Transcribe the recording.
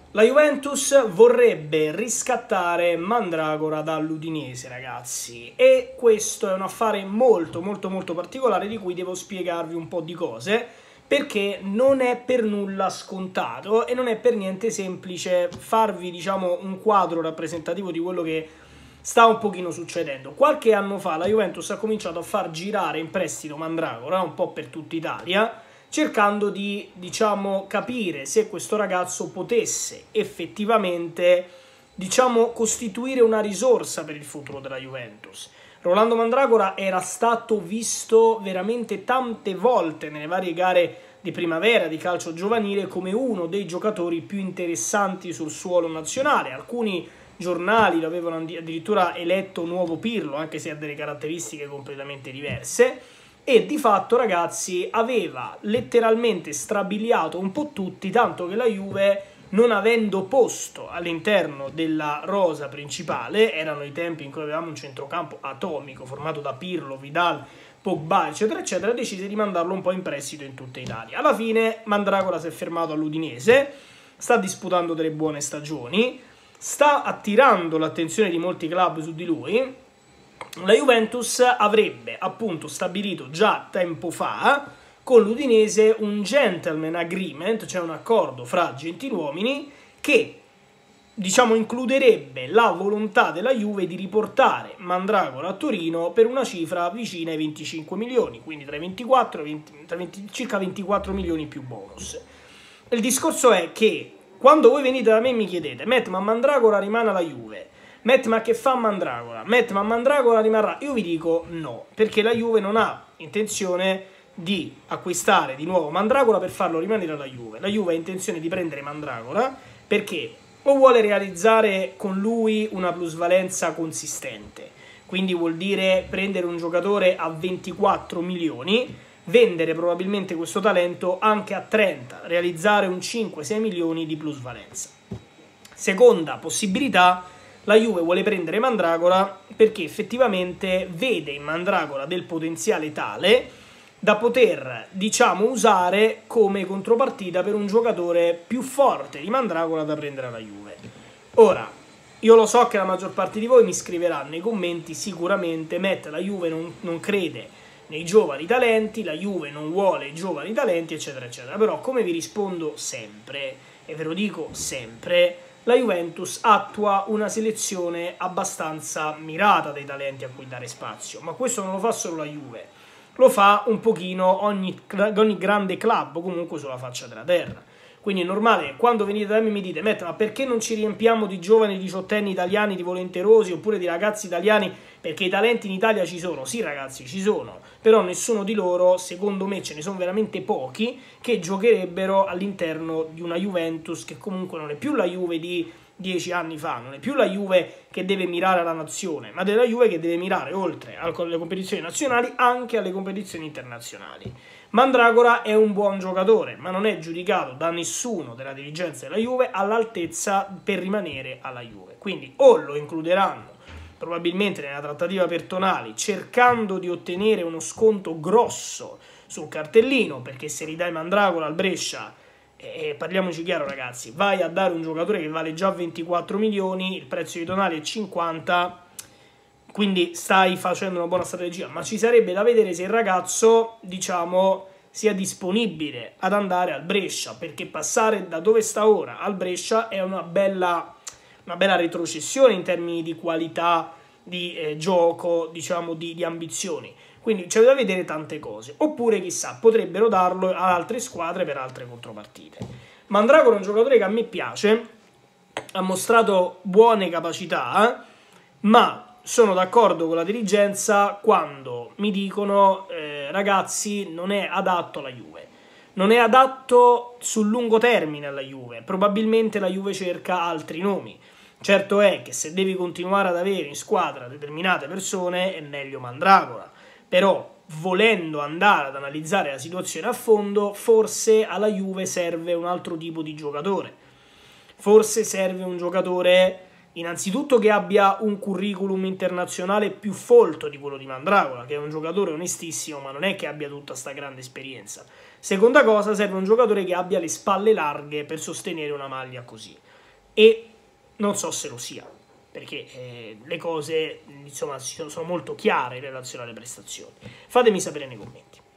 La Juventus vorrebbe riscattare Mandragora dall'Udinese, ragazzi, e questo è un affare molto particolare di cui devo spiegarvi un po' di cose, perché non è per nulla scontato e non è per niente semplice farvi, diciamo, un quadro rappresentativo di quello che sta un pochino succedendo. Qualche anno fa la Juventus ha cominciato a far girare in prestito Mandragora, un po' per tutta Italia, cercando di, diciamo, capire se questo ragazzo potesse effettivamente, diciamo, costituire una risorsa per il futuro della Juventus. Rolando Mandragora era stato visto veramente tante volte nelle varie gare di primavera di calcio giovanile come uno dei giocatori più interessanti sul suolo nazionale. Alcuni giornali lo avevano addirittura eletto nuovo Pirlo, anche se ha delle caratteristiche completamente diverse. E di fatto, ragazzi, aveva letteralmente strabiliato un po' tutti, tanto che la Juve, non avendo posto all'interno della rosa principale, erano i tempi in cui avevamo un centrocampo atomico formato da Pirlo, Vidal, Pogba, eccetera, eccetera, decise di mandarlo un po' in prestito in tutta Italia. Alla fine Mandragora si è fermato all'Udinese, sta disputando delle buone stagioni, sta attirando l'attenzione di molti club su di lui. La Juventus avrebbe appunto stabilito già tempo fa con l'Udinese un gentleman agreement, cioè un accordo fra gentiluomini che, diciamo, includerebbe la volontà della Juve di riportare Mandragora a Torino per una cifra vicina ai 25 milioni, quindi tra i 24 e circa 24 milioni più bonus. Il discorso è che quando voi venite da me e mi chiedete: Matt, ma Mandragora rimane alla Juve? Matt, ma che fa Mandragora? Matt, ma Mandragora rimarrà? Io vi dico no, perché la Juve non ha intenzione di acquistare di nuovo Mandragora per farlo rimanere alla Juve. La Juve ha intenzione di prendere Mandragora perché o vuole realizzare con lui una plusvalenza consistente, quindi vuol dire prendere un giocatore a 24 milioni, vendere probabilmente questo talento anche a 30, realizzare un 5-6 milioni di plusvalenza. Seconda possibilità: la Juve vuole prendere Mandragora perché effettivamente vede in Mandragora del potenziale tale da poter, diciamo, usare come contropartita per un giocatore più forte di Mandragora da prendere alla Juve. Ora, io lo so che la maggior parte di voi mi scriverà nei commenti sicuramente: Matt, la Juve non crede nei giovani talenti, la Juve non vuole i giovani talenti, eccetera, eccetera. Però, come vi rispondo sempre, e ve lo dico sempre, la Juventus attua una selezione abbastanza mirata dei talenti a cui dare spazio, ma questo non lo fa solo la Juve, lo fa un pochino ogni grande club comunque sulla faccia della terra. Quindi è normale, quando venite da me e mi dite: Matt, ma perché non ci riempiamo di giovani diciottenni italiani, di volenterosi, oppure di ragazzi italiani, perché i talenti in Italia ci sono? Sì, ragazzi, ci sono, però nessuno di loro, secondo me ce ne sono veramente pochi, che giocherebbero all'interno di una Juventus che comunque non è più la Juve di 10 anni fa, non è più la Juve che deve mirare alla nazione, ma della Juve che deve mirare, oltre alle competizioni nazionali, anche alle competizioni internazionali. Mandragora è un buon giocatore, ma non è giudicato da nessuno della dirigenza della Juve all'altezza per rimanere alla Juve. Quindi o lo includeranno probabilmente nella trattativa per Tonali, cercando di ottenere uno sconto grosso sul cartellino, perché se ridai Mandragora al Brescia, parliamoci chiaro, ragazzi, vai a dare un giocatore che vale già 24 milioni, il prezzo di Tonali è 50, quindi stai facendo una buona strategia, ma ci sarebbe da vedere se il ragazzo, diciamo, sia disponibile ad andare al Brescia, perché passare da dove sta ora al Brescia è una bella retrocessione in termini di qualità di gioco, diciamo, di ambizioni. Quindi c'è da vedere tante cose. Oppure, chissà, potrebbero darlo ad altre squadre per altre contropartite. Mandragora è un giocatore che a me piace, ha mostrato buone capacità, ma sono d'accordo con la dirigenza quando mi dicono ragazzi, non è adatto alla Juve. Non è adatto sul lungo termine alla Juve. Probabilmente la Juve cerca altri nomi. Certo è che se devi continuare ad avere in squadra determinate persone è meglio Mandragora. Però, volendo andare ad analizzare la situazione a fondo, forse alla Juve serve un altro tipo di giocatore. Forse serve un giocatore, innanzitutto, che abbia un curriculum internazionale più folto di quello di Mandragora, che è un giocatore onestissimo, ma non è che abbia tutta sta grande esperienza. Seconda cosa, serve un giocatore che abbia le spalle larghe per sostenere una maglia così. e non so se lo sia, perché le cose insomma sono molto chiare in relazione alle prestazioni. Fatemi sapere nei commenti.